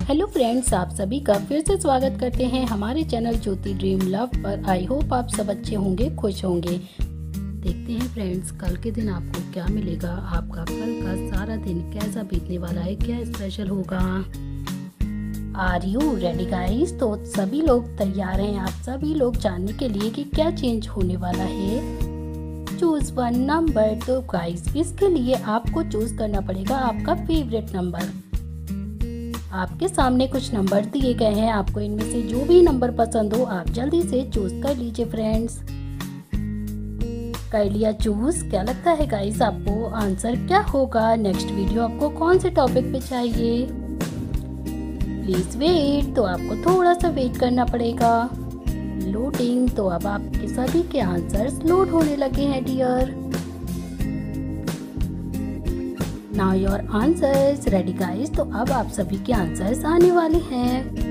Hello friends, आप सभी का फिर से स्वागत करते हैं हमारे चैनल ज्योति ड्रीम लव पर। आई होप आप सब अच्छे होंगे, खुश होंगे। देखते हैं फ्रेंड्स, कल के दिन आपको क्या मिलेगा, आपका कल का सारा दिन कैसा बीतने वाला है, क्या स्पेशल होगा। Are you ready guys? तो सभी लोग तैयार हैं आप सभी लोग जानने के लिए कि क्या चेंज होने वाला है। Choose one number. तो गाइस, इसके लिए आपको चूज करना पड़ेगा आपका फेवरेट नंबर। आपके सामने कुछ नंबर दिए गए हैं, आपको इनमें से जो भी नंबर पसंद हो आप जल्दी से चूज कर लीजिए फ्रेंड्स। कर लिया चूज? क्या लगता है गाइस आपको आंसर क्या होगा? नेक्स्ट वीडियो आपको कौन से टॉपिक पे चाहिए? Please wait. तो आपको थोड़ा सा वेट करना पड़ेगा। लोडिंग। तो अब आपके सभी के आंसर्स लोड होने लगे हैं dear. Now your answers ready guys. तो अब आप सभी के आंसर्स आने वाले हैं।